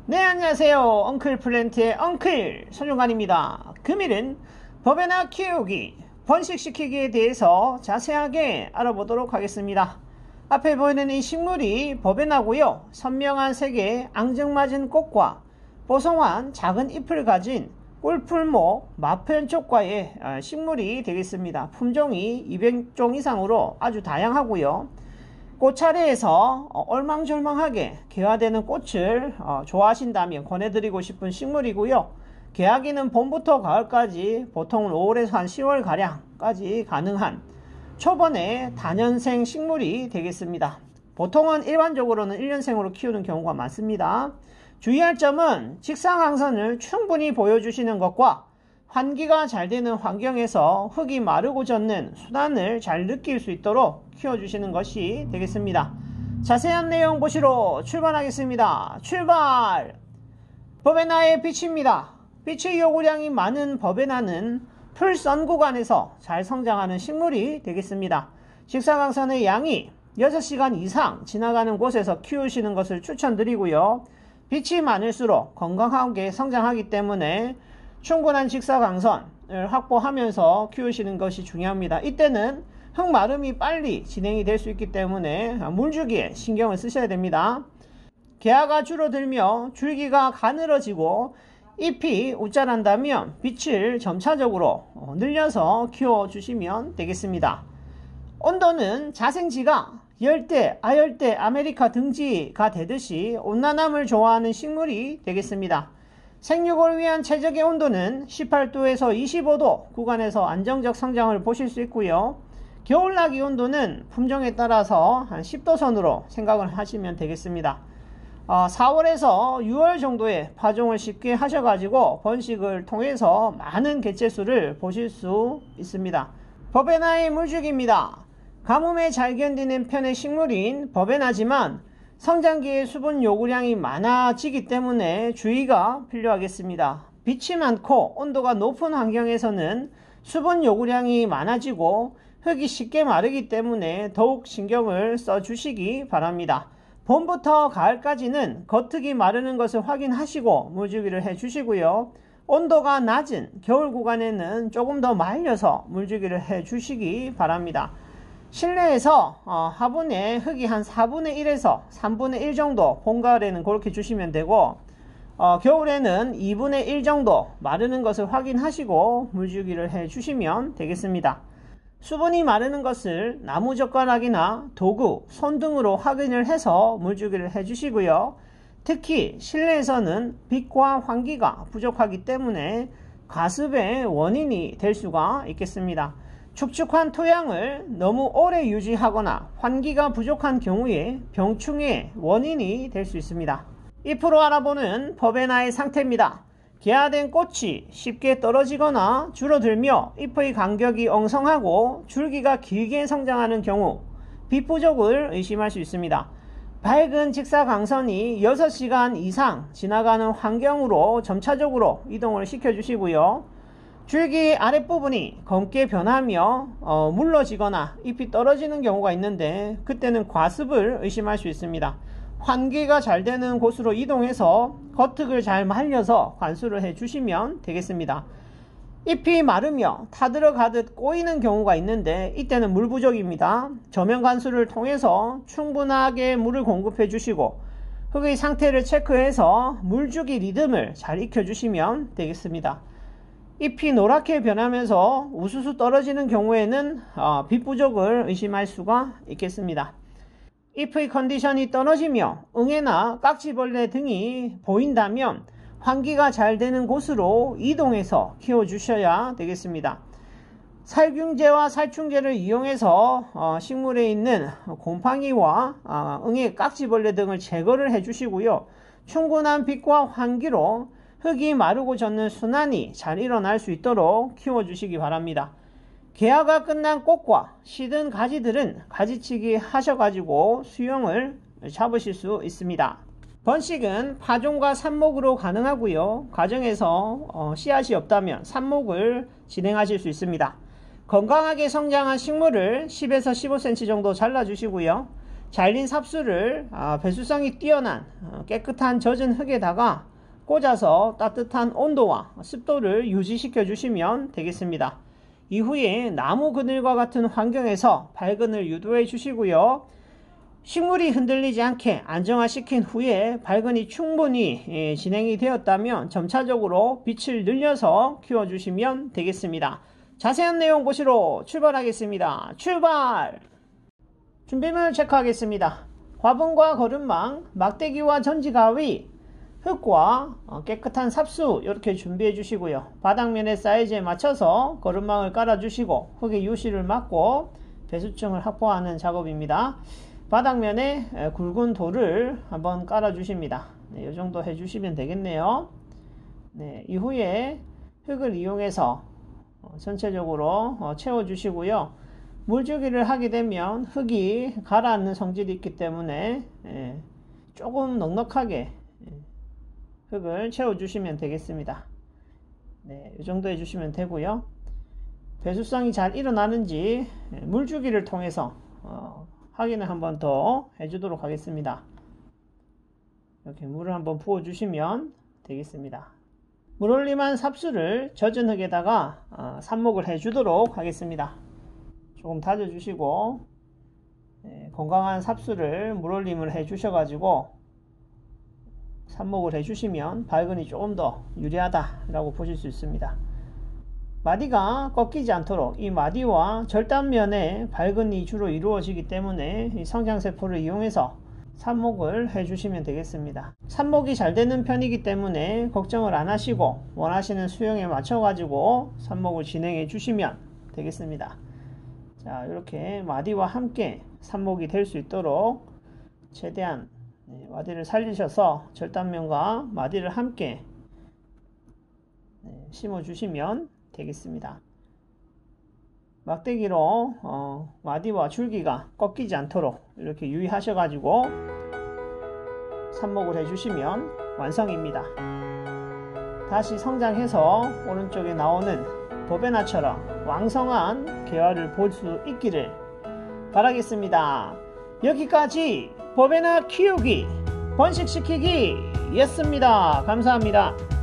네, 안녕하세요. 엉클플랜트의 엉클 손용관입니다. 금일은 버베나 키우기, 번식시키기에 대해서 자세하게 알아보도록 하겠습니다. 앞에 보이는 이 식물이 버베나고요. 선명한 색의 앙증맞은 꽃과 뽀송한 작은 잎을 가진 꿀풀목 마표현촉과의 식물이 되겠습니다. 품종이 200종 이상으로 아주 다양하고요. 꽃차례에서 얼망졸망하게 개화되는 꽃을 좋아하신다면 권해드리고 싶은 식물이고요. 개화기는 봄부터 가을까지 보통은 5월에서 한 10월가량까지 가능한 초본의 다년생 식물이 되겠습니다. 보통은 일반적으로는 1년생으로 키우는 경우가 많습니다. 주의할 점은 직사광선을 충분히 보여주시는 것과 환기가 잘 되는 환경에서 흙이 마르고 젖는 순환을 잘 느낄 수 있도록 키워주시는 것이 되겠습니다. 자세한 내용 보시러 출발하겠습니다. 출발! 버베나의 빛입니다. 빛의 요구량이 많은 버베나는 풀선 구간에서 잘 성장하는 식물이 되겠습니다. 직사광선의 양이 6시간 이상 지나가는 곳에서 키우시는 것을 추천드리고요. 빛이 많을수록 건강하게 성장하기 때문에 충분한 직사광선을 확보하면서 키우시는 것이 중요합니다. 이때는 흙마름이 빨리 진행이 될 수 있기 때문에 물주기에 신경을 쓰셔야 됩니다. 개화가 줄어들며 줄기가 가늘어지고 잎이 웃자란다면 빛을 점차적으로 늘려서 키워주시면 되겠습니다. 온도는 자생지가 열대, 아열대, 아메리카 등지가 되듯이 온난함을 좋아하는 식물이 되겠습니다. 생육을 위한 최적의 온도는 18도에서 25도 구간에서 안정적 성장을 보실 수 있고요. 겨울나기 온도는 품종에 따라서 한 10도 선으로 생각을 하시면 되겠습니다. 4월에서 6월 정도에 파종을 쉽게 하셔가지고 번식을 통해서 많은 개체수를 보실 수 있습니다. 버베나의 물주기입니다. 가뭄에 잘 견디는 편의 식물인 버베나지만 성장기에 수분 요구량이 많아지기 때문에 주의가 필요하겠습니다. 빛이 많고 온도가 높은 환경에서는 수분 요구량이 많아지고 흙이 쉽게 마르기 때문에 더욱 신경을 써주시기 바랍니다. 봄부터 가을까지는 겉흙이 마르는 것을 확인하시고 물주기를 해주시고요. 온도가 낮은 겨울 구간에는 조금 더 말려서 물주기를 해주시기 바랍니다. 실내에서 화분에 흙이 한 4분의 1에서 3분의 1 정도 봄, 가을에는 그렇게 주시면 되고 겨울에는 2분의 1 정도 마르는 것을 확인하시고 물주기를 해 주시면 되겠습니다. 수분이 마르는 것을 나무젓가락이나 도구, 손 등으로 확인을 해서 물주기를 해 주시고요. 특히 실내에서는 빛과 환기가 부족하기 때문에 과습의 원인이 될 수가 있겠습니다. 축축한 토양을 너무 오래 유지하거나 환기가 부족한 경우에 병충해의 원인이 될 수 있습니다. 잎으로 알아보는 버베나의 상태입니다. 개화된 꽃이 쉽게 떨어지거나 줄어들며 잎의 간격이 엉성하고 줄기가 길게 성장하는 경우 빛 부족을 의심할 수 있습니다. 밝은 직사광선이 6시간 이상 지나가는 환경으로 점차적으로 이동을 시켜주시고요. 줄기 아랫부분이 검게 변하며 물러지거나 잎이 떨어지는 경우가 있는데 그때는 과습을 의심할 수 있습니다. 환기가 잘 되는 곳으로 이동해서 겉흙을 잘 말려서 관수를 해 주시면 되겠습니다. 잎이 마르며 타들어가듯 꼬이는 경우가 있는데 이때는 물 부족입니다. 저면 관수를 통해서 충분하게 물을 공급해 주시고 흙의 상태를 체크해서 물주기 리듬을 잘 익혀 주시면 되겠습니다. 잎이 노랗게 변하면서 우수수 떨어지는 경우에는 빛 부족을 의심할 수가 있겠습니다. 잎의 컨디션이 떨어지며 응애나 깍지벌레 등이 보인다면 환기가 잘 되는 곳으로 이동해서 키워주셔야 되겠습니다. 살균제와 살충제를 이용해서 식물에 있는 곰팡이와 응애, 깍지벌레 등을 제거를 해주시고요. 충분한 빛과 환기로 흙이 마르고 젖는 순환이 잘 일어날 수 있도록 키워주시기 바랍니다. 개화가 끝난 꽃과 시든 가지들은 가지치기 하셔가지고 수용을 잡으실 수 있습니다. 번식은 파종과 삽목으로 가능하고요. 과정에서 씨앗이 없다면 삽목을 진행하실 수 있습니다. 건강하게 성장한 식물을 10에서 15cm 정도 잘라주시고요. 잘린 삽수를 배수성이 뛰어난 깨끗한 젖은 흙에다가 꽂아서 따뜻한 온도와 습도를 유지시켜 주시면 되겠습니다. 이후에 나무 그늘과 같은 환경에서 발근을 유도해 주시고요. 식물이 흔들리지 않게 안정화시킨 후에 발근이 충분히 진행이 되었다면 점차적으로 빛을 늘려서 키워주시면 되겠습니다. 자세한 내용 보시러 출발하겠습니다. 출발! 준비물 체크하겠습니다. 화분과 거름망, 막대기와 전지가위, 흙과 깨끗한 삽수 이렇게 준비해 주시고요. 바닥면의 사이즈에 맞춰서 거름망을 깔아 주시고 흙의 유실을 막고 배수층을 확보하는 작업입니다. 바닥면에 굵은 돌을 한번 깔아 주십니다. 네, 이 정도 해 주시면 되겠네요. 네, 이후에 흙을 이용해서 전체적으로 채워 주시고요. 물주기를 하게 되면 흙이 가라앉는 성질이 있기 때문에 조금 넉넉하게 흙을 채워 주시면 되겠습니다. 네, 이 정도 해 주시면 되고요. 배수성이 잘 일어나는지 물주기를 통해서 확인을 한번 더 해주도록 하겠습니다. 이렇게 물을 한번 부어 주시면 되겠습니다. 물올림한 삽수를 젖은 흙에다가 삽목을 해주도록 하겠습니다. 조금 다져주시고 건강한 삽수를 물올림을 해주셔가지고 삽목을 해주시면 발근이 조금 더 유리하다라고 보실 수 있습니다. 마디가 꺾이지 않도록 이 마디와 절단면에 발근이 주로 이루어지기 때문에 이 성장세포를 이용해서 삽목을 해주시면 되겠습니다. 삽목이 잘 되는 편이기 때문에 걱정을 안 하시고 원하시는 수영에 맞춰 가지고 삽목을 진행해 주시면 되겠습니다. 자, 이렇게 마디와 함께 삽목이 될 수 있도록 최대한 마디를 살리셔서 절단면과 마디를 함께 심어 주시면 되겠습니다. 막대기로 마디와 줄기가 꺾이지 않도록 이렇게 유의하셔 가지고 삽목을 해주시면 완성입니다. 다시 성장해서 오른쪽에 나오는 버베나처럼 왕성한 개화를 볼 수 있기를 바라겠습니다. 여기까지 버베나 키우기 번식시키기 였습니다. 감사합니다.